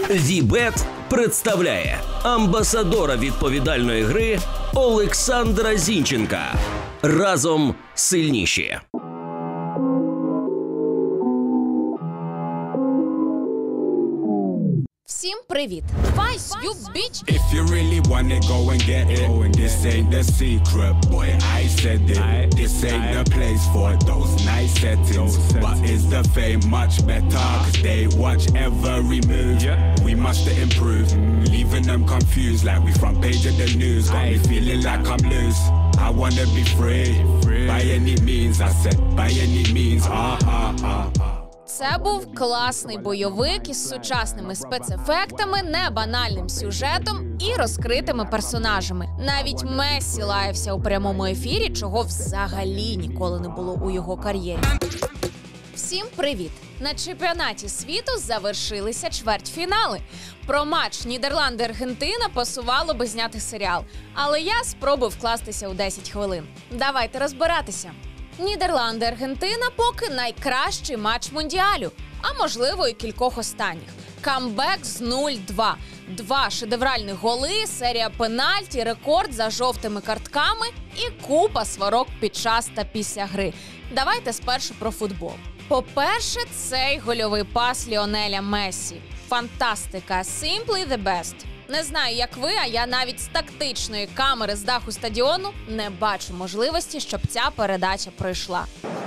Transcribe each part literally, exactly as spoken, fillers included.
Вібет представляє амбасадора відповідальної гри Олександра Зінченка. Разом сильніші. Всім привіт! Vice, you bitch! If you really want it, go and get it. This ain't the secret, boy, I said it. This ain't the place for those nice settings. But is the fame much better? Cause they watch every move. We must improve, leaving them confused like we front page of the news. Got me feeling like I'm loose. I wanna be free, by any means. I said, by any means. Ah, ah, ah, ah. Це був класний бойовик із сучасними спецефектами, небанальним сюжетом і розкритими персонажами. Навіть Мессі лаявся у прямому ефірі, чого взагалі ніколи не було у його кар'єрі. Всім привіт! На чемпіонаті світу завершилися чвертьфінали. Про матч Нідерланди-Аргентина пасувало би зняти серіал. Але я спробую вкластися у десять хвилин. Давайте розбиратися. Нідерланди-Аргентина поки найкращий матч Мундіалю, а можливо і кількох останніх. Камбек з нуль-два. Два шедевральні голи, серія пенальті, рекорд за жовтими картками і купа сварок під час та після гри. Давайте спершу про футбол. По-перше, цей гольовий пас Ліонеля Мессі. Фантастика. Simply the best. Не знаю, як ви, а я навіть з тактичної камери з даху стадіону не бачу можливості, щоб ця передача пройшла.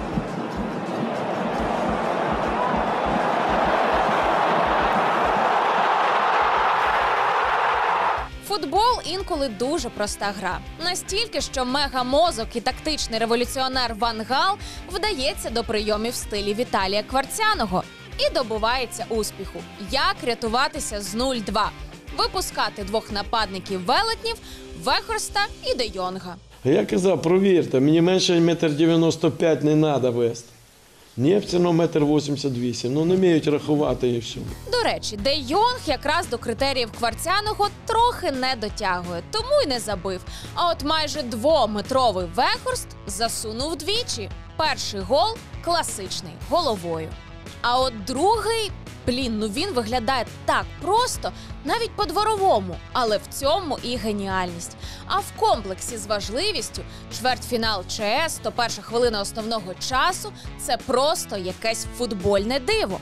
Футбол інколи дуже проста гра. Настільки, що мегамозок і тактичний революціонер Ван Гал вдається до прийомів в стилі Віталія Кварцяного і добувається успіху. Як рятуватися з нуль-два? Випускати двох нападників-велетнів Вехорста і Де Йонга. Я казав, провірте, мені менше метр дев'яносто п'ять не треба вести. Нєвціно метр вісімдесят вісім, ну не вміють рахувати і все. До речі, Де Йонг якраз до критеріїв Кварцяного трохи не дотягує, тому й не забив. А от майже двометровий Вехорст засунув двічі. Перший гол – класичний, головою. А от другий... Блін, ну він виглядає так просто, навіть по-дворовому, але в цьому і геніальність. А в комплексі з важливістю чвертьфінал ЧС, то перша хвилина основного часу – це просто якесь футбольне диво.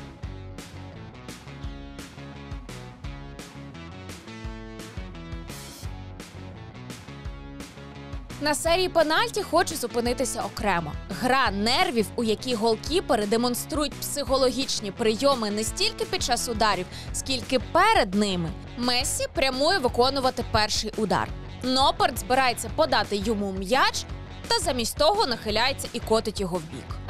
На серії пенальті хочу зупинитися окремо. Гра нервів, у якій голкіпери демонструють психологічні прийоми не стільки під час ударів, скільки перед ними. Мессі прямує виконувати перший удар. Нопперт збирається подати йому м'яч, та замість того нахиляється і котить його в бік.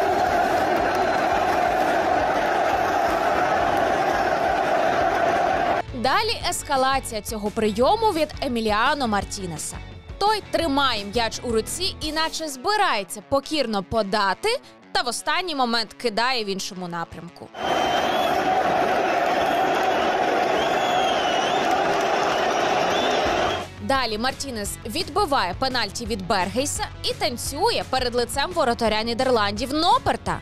Далі ескалація цього прийому від Еміліано Мартінеса. Той тримає м'яч у руці і наче збирається покірно подати, та в останній момент кидає в іншому напрямку. Далі Мартінес відбиває пенальті від Бергейса і танцює перед лицем воротаря Нідерландів Нопперта.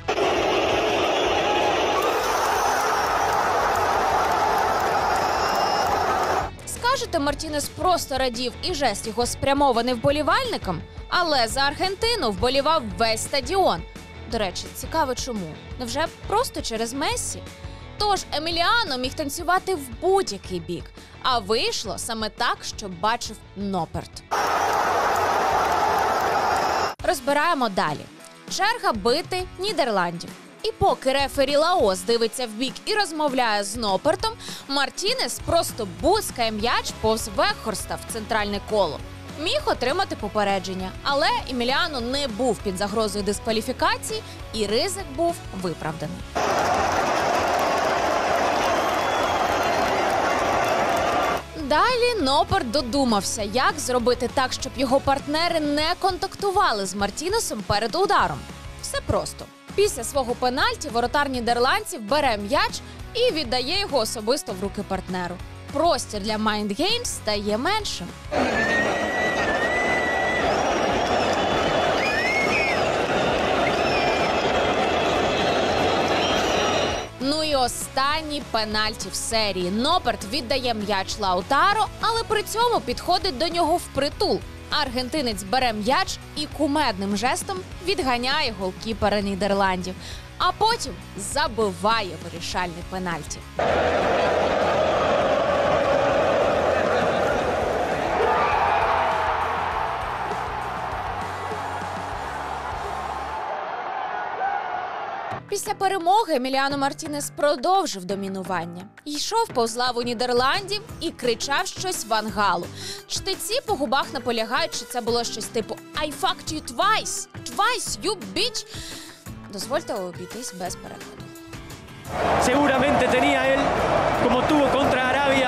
Скажете, Мартінес просто радів і жест його спрямований вболівальникам? Але за Аргентину вболівав весь стадіон. До речі, цікаво чому? Невже просто через Мессі? Тож Еміліано міг танцювати в будь-який бік. А вийшло саме так, щоб бачив Нопперт. Розбираємо далі. Черга бити Нідерландів. І поки рефері Лаос дивиться в бік і розмовляє з Ноппертом, Мартінес просто буцкає м'яч повз Вехорста в центральне коло. Міг отримати попередження, але Еміліано не був під загрозою дискваліфікації і ризик був виправданий. Далі Нопперт додумався, як зробити так, щоб його партнери не контактували з Мартінесом перед ударом. Все просто. Після свого пенальті воротар нідерландців бере м'яч і віддає його особисто в руки партнеру. Простір для Mind Games стає меншим. Ну і останній пенальті в серії. Нопперт віддає м'яч Лаутаро, але при цьому підходить до нього впритул. Аргентинець бере м'яч і кумедним жестом відганяє голкіпера Нідерландів. А потім забиває вирішальний пенальті. Після перемоги Еміліано Мартінес продовжив домінування. Йшов повз лаву Нідерландів і кричав щось Ван Галу. Чтеці по губах наполягають, що це було щось типу «I fucked you twice! Twice, you bitch!» Дозвольте обійтись без перекладу. Seguramente tenía él, como tuvo contra Arabia,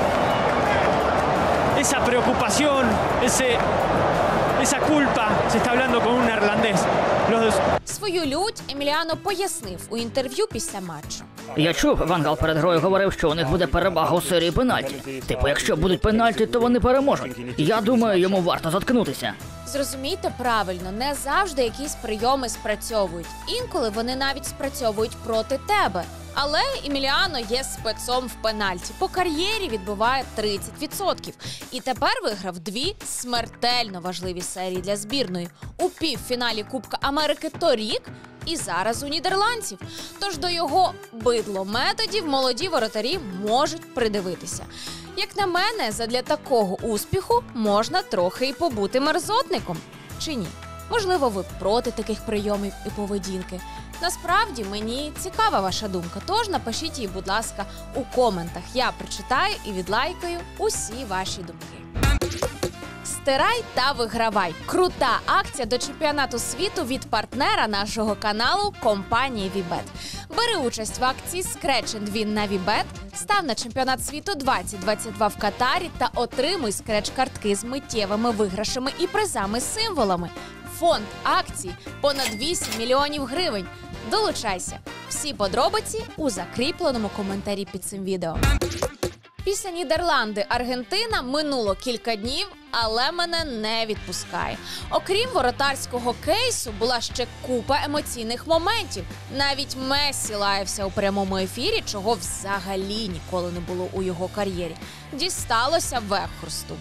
esa preocupación, ese, esa culpa. Se está hablando con un neerlandés. Los... Свою лють Еміліано пояснив у інтерв'ю після матчу. Я чув, Ван Гал перед грою говорив, що у них буде перевага у серії пенальті. Типу, якщо будуть пенальті, то вони переможуть. Я думаю, йому варто заткнутися. Зрозумійте правильно, не завжди якісь прийоми спрацьовують. Інколи вони навіть спрацьовують проти тебе. Але Еміліано є спецом в пенальті. По кар'єрі відбиває тридцять відсотків. І тепер виграв дві смертельно важливі серії для збірної. У півфіналі Кубка Америки торік і зараз у нідерландців. Тож до його бидлометодів молоді воротарі можуть придивитися. Як на мене, задля такого успіху можна трохи і побути мерзотником. Чи ні? Можливо, ви проти таких прийомів і поведінки. Насправді, мені цікава ваша думка, тож напишіть її, будь ласка, у коментах. Я прочитаю і відлайкаю усі ваші думки. Стирай та вигравай. Крута акція до чемпіонату світу від партнера нашого каналу компанії Вібет. Бери участь в акції Scratch and Win на Вібет, став на чемпіонат світу двадцять двадцять два в Катарі та отримуй скреч-картки з миттєвими виграшами і призами-символами. Фонд акцій – понад вісім мільйонів гривень. Долучайся! Всі подробиці у закріпленому коментарі під цим відео. Після Нідерланди Аргентина минуло кілька днів, але мене не відпускає. Окрім воротарського кейсу, була ще купа емоційних моментів. Навіть Мессі лаявся у прямому ефірі, чого взагалі ніколи не було у його кар'єрі. Дісталося Векхорсту.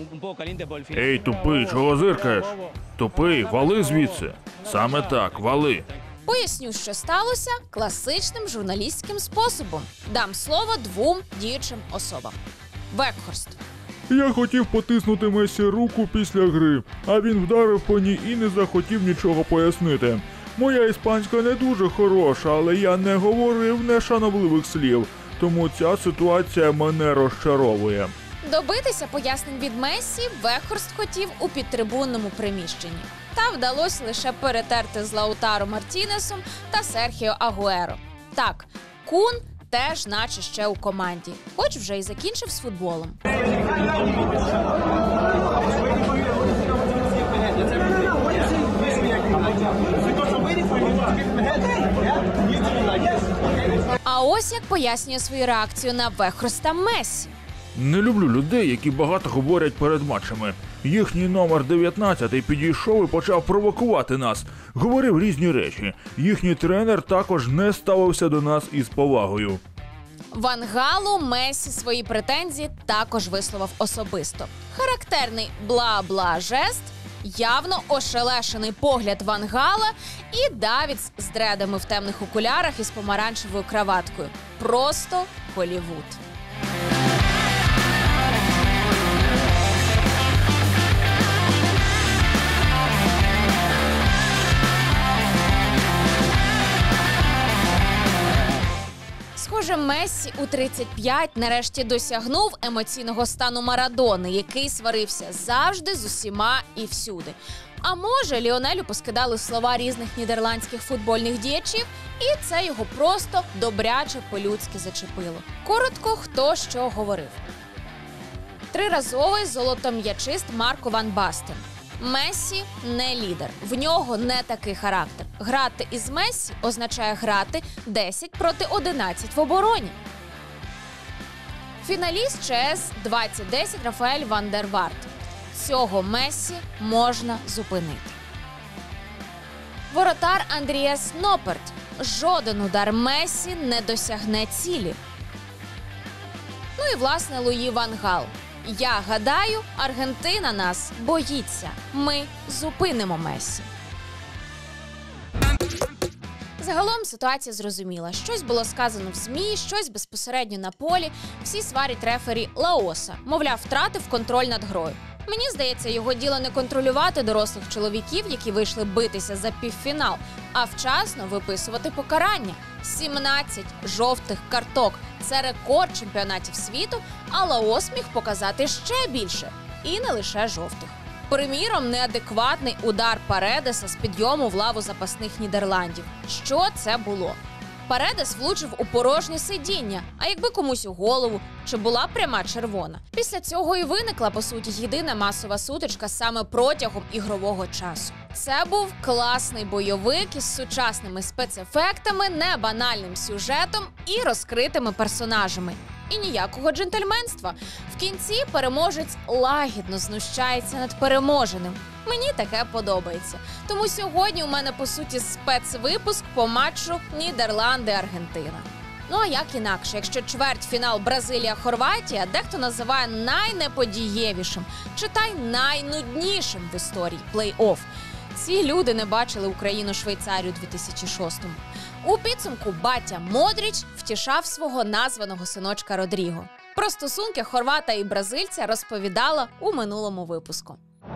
Ей, тупий, чого зиркаєш? Тупий, вали звідси. Саме так, вали. Поясню, що сталося класичним журналістським способом. Дам слово двом діючим особам. Векхорст. Я хотів потиснути Месі руку після гри, а він вдарив по ній і не захотів нічого пояснити. Моя іспанська не дуже хороша, але я не говорив нешановливих слів, тому ця ситуація мене розчаровує. Добитися пояснень від Мессі Векхорст хотів у підтрибунному приміщенні. Та вдалося лише перетерти з Лаутаро Мартінесом та Серхіо Агуеро. Так, Кун теж наче ще у команді, хоч вже й закінчив з футболом. А ось як пояснює свою реакцію на Векхорста Мессі. Не люблю людей, які багато говорять перед матчами. Їхній номер дев'ятнадцятий підійшов і почав провокувати нас. Говорив різні речі. Їхній тренер також не ставився до нас із повагою. Ван Галу Мессі свої претензії також висловив особисто. Характерний бла-бла жест, явно ошелешений погляд Ван Гала і Давідс з дредами в темних окулярах із помаранчевою краваткою. Просто Голлівуд. Схоже, Мессі у тридцять п'ять нарешті досягнув емоційного стану Марадони, який сварився завжди з усіма і всюди. А може, Ліонелю поскидали слова різних нідерландських футбольних діячів, і це його просто добряче по-людськи зачепило. Коротко, хто що говорив. Триразовий золотом'ячист Марко Ван Бастен. Мессі не лідер, в нього не такий характер. Грати із Мессі означає грати десять проти одинадцяти в обороні. Фіналіст ЧС двадцять десять Рафаель Ван дер Варт. Цього Мессі можна зупинити. Воротар Андріас Нопперт. жоден удар Мессі не досягне цілі. Ну і, власне, Луї Ван Гал. Я гадаю, Аргентина нас боїться. Ми зупинимо Мессі. Загалом ситуація зрозуміла. Щось було сказано в ЗМІ, щось безпосередньо на полі. Всі сварять рефері Лаоса. Мовляв, втратив контроль над грою. Мені здається, його діло не контролювати дорослих чоловіків, які вийшли битися за півфінал, а вчасно виписувати покарання. сімнадцять жовтих карток – це рекорд чемпіонатів світу, а Лаос міг показати ще більше. І не лише жовтих. Приміром, неадекватний удар Паредеса з підйому в лаву запасних Нідерландів. Що це було? Паредес влучив у порожнє сидіння, а якби комусь у голову, чи була пряма червона. Після цього і виникла, по суті, єдина масова сутичка саме протягом ігрового часу. Це був класний бойовик із сучасними спецефектами, небанальним сюжетом і розкритими персонажами. І ніякого джентльменства. В кінці переможець лагідно знущається над переможеним. Мені таке подобається. Тому сьогодні у мене, по суті, спецвипуск по матчу Нідерланди-Аргентина. Ну а як інакше, якщо чвертьфінал Бразилія-Хорватія дехто називає найнеподієвішим, читай найнуднішим в історії плей-офф. Ці люди не бачили Україну-Швейцарію у дві тисячі шостому. У підсумку батя Модріч втішав свого названого синочка Родріго. Про стосунки хорвата і бразильця розповідала у минулому випуску.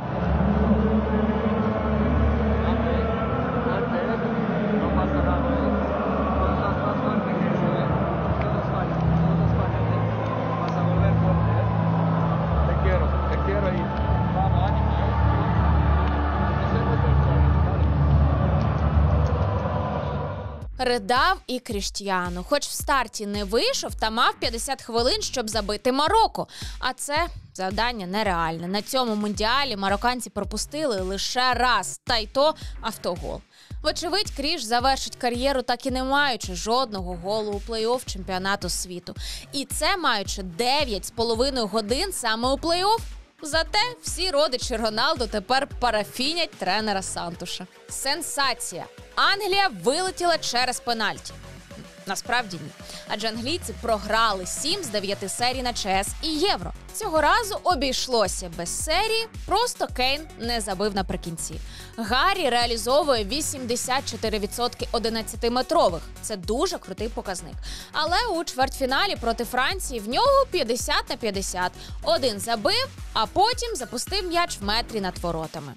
Ридав і Кріштіану. Хоч в старті не вийшов, та мав п'ятдесят хвилин, щоб забити Марокко. А це завдання нереальне. На цьому мундіалі марокканці пропустили лише раз, та й то автогол. Вочевидь, Кріш завершить кар'єру, так і не маючи жодного голу у плей-офф чемпіонату світу. І це маючи дев'ять з половиною годин саме у плей-офф. Зате всі родичі Роналду тепер парафінять тренера Сантуша. Сенсація! Англія вилетіла через пенальті. Насправді ні. Адже англійці програли сім з дев'яти серій на ЧС і Євро. Цього разу обійшлося без серії, просто Кейн не забив наприкінці. Гаррі реалізовує вісімдесят чотири відсотки одинадцятиметрових. Це дуже крутий показник. Але у чвертьфіналі проти Франції в нього п'ятдесят на п'ятдесят. Один забив, а потім запустив м'яч в метрі над воротами.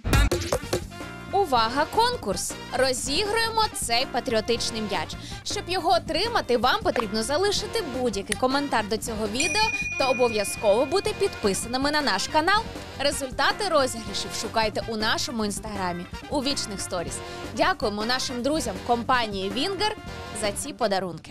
Увага, конкурс! Розіграємо цей патріотичний м'яч. Щоб його отримати, вам потрібно залишити будь-який коментар до цього відео та обов'язково бути підписаними на наш канал. Результати розіграшів шукайте у нашому інстаграмі у вічних сторіс. Дякуємо нашим друзям компанії Вінгер за ці подарунки.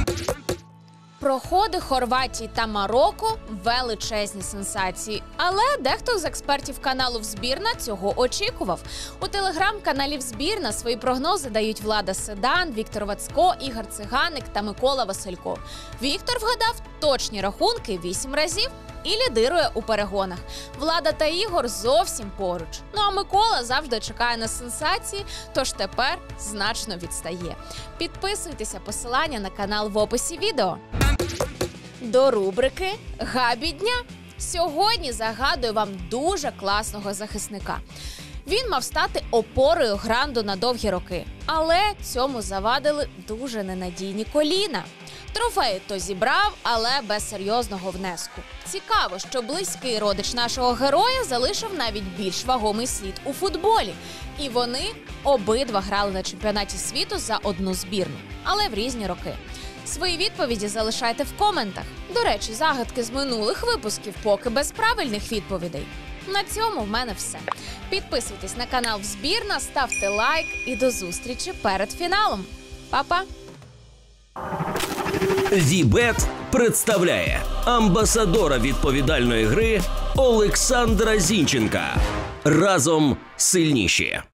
Проходи Хорватії та Марокко – величезні сенсації. Але дехто з експертів каналу «Взбірна» цього очікував. У телеграм-каналі «Взбірна» свої прогнози дають Влада Седан, Віктор Вацько, Ігор Циганик та Микола Василько. Віктор вгадав точні рахунки вісім разів і лідирує у перегонах. Влада та Ігор зовсім поруч. Ну а Микола завжди чекає на сенсації, тож тепер значно відстає. Підписуйтеся, посилання на канал в описі відео. До рубрики «Габі дня». Сьогодні загадую вам дуже класного захисника. Він мав стати опорою Гранду на довгі роки, але цьому завадили дуже ненадійні коліна. Трофеї то зібрав, але без серйозного внеску. Цікаво, що близький родич нашого героя залишив навіть більш вагомий слід у футболі. І вони обидва грали на чемпіонаті світу за одну збірну, але в різні роки. Свої відповіді залишайте в коментах. До речі, загадки з минулих випусків поки без правильних відповідей. На цьому в мене все. Підписуйтесь на канал «Взбірна», ставте лайк і до зустрічі перед фіналом. Па-па! Вібет представляє амбасадора відповідальної гри Олександра Зінченка. Разом сильніші.